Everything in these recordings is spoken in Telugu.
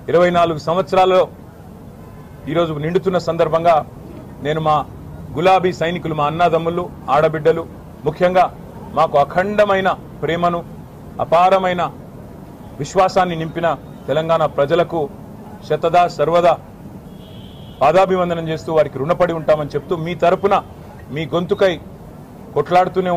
24 సంవత్సరాల్లో ఈరోజు నిండుతున్న సందర్భంగా నేను మా గులాబీ సైనికులు, మా అన్నదమ్ములు, ఆడబిడ్డలు, ముఖ్యంగా మాకు అఖండమైన ప్రేమను, అపారమైన విశ్వాసాన్ని నింపిన తెలంగాణ ప్రజలకు శతదా సర్వదా పాదాభివందనం చేస్తూ వారికి రుణపడి ఉంటామని చెప్తూ మీ తరపున మీ గొంతుకై కొట్లాడుతూనే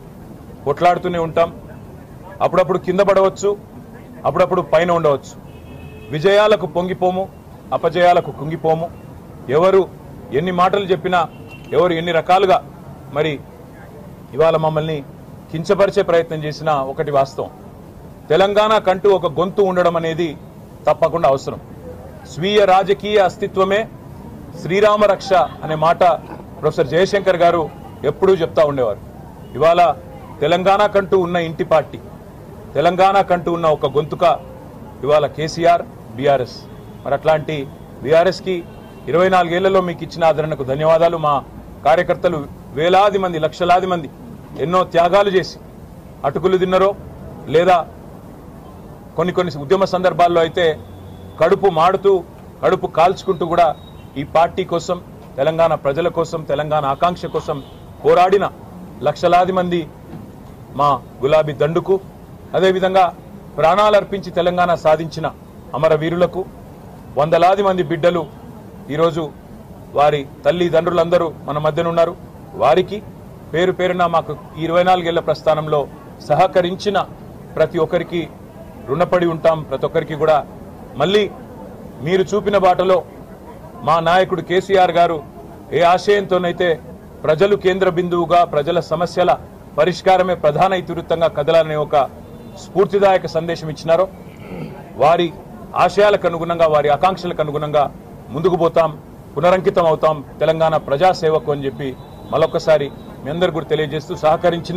ఉంటాం. అప్పుడప్పుడు కింద పడవచ్చు, అప్పుడప్పుడు పైన ఉండవచ్చు. విజయాలకు పొంగిపోము, అపజయాలకు కుంగిపోము. ఎవరు ఎన్ని మాటలు చెప్పినా, ఎవరు ఎన్ని రకాలుగా మరి ఇవాళ మమ్మల్ని కించపరిచే ప్రయత్నం చేసినా ఒకటి వాస్తవం, తెలంగాణ కంటూ ఒక గొంతు ఉండడం అనేది తప్పకుండా అవసరం. స్వీయ రాజకీయ అస్తిత్వమే శ్రీరామ రక్ష అనే మాట ప్రొఫెసర్ జయశంకర్ గారు ఎప్పుడూ చెప్తా ఉండేవారు. ఇవాళ తెలంగాణ కంటూ ఉన్న ఇంటి పార్టీ, తెలంగాణ కంటూ ఉన్న ఒక గొంతుక ఇవాళ కేసీఆర్, బీఆర్ఎస్. మరి అట్లాంటి బీఆర్ఎస్కి 24 ఏళ్లలో మీకు ఇచ్చిన ఆదరణకు ధన్యవాదాలు. మా కార్యకర్తలు వేలాది మంది, లక్షలాది మంది ఎన్నో త్యాగాలు చేసి అటుకులు తిన్నరో లేదా కొన్ని ఉద్యమ సందర్భాల్లో అయితే కడుపు మాడుతూ, కడుపు కాల్చుకుంటూ కూడా ఈ పార్టీ కోసం, తెలంగాణ ప్రజల కోసం, తెలంగాణ ఆకాంక్ష కోసం పోరాడిన లక్షలాది మంది మా గులాబీ దండుకు, అదేవిధంగా ప్రాణాలు అర్పించి తెలంగాణ సాధించిన అమరవీరులకు, వందలాది మంది బిడ్డలు ఈరోజు వారి తల్లిదండ్రులందరూ మన మధ్యన ఉన్నారు. వారికి పేరు పేరున మాకు 24 ఏళ్ల ప్రస్థానంలో సహకరించిన ప్రతి ఒక్కరికి రుణపడి ఉంటాం. ప్రతి ఒక్కరికి కూడా మళ్ళీ మీరు చూపిన బాటలో మా నాయకుడు కేసీఆర్ గారు ఏ ఆశయంతోనైతే ప్రజలు కేంద్ర బిందువుగా, ప్రజల సమస్యల పరిష్కారమే ప్రధాన ఇతివృత్తంగా కదలాలనే ఒక స్ఫూర్తిదాయక సందేశం ఇచ్చినారో, వారి ఆశయాలకు అనుగుణంగా, వారి ఆకాంక్షలకు అనుగుణంగా ముందుకు పోతాం, పునరంకితం అవుతాం తెలంగాణ ప్రజాసేవకు అని చెప్పి మరొకసారి మీ అందరికీ తెలియజేస్తూ సహకరించిన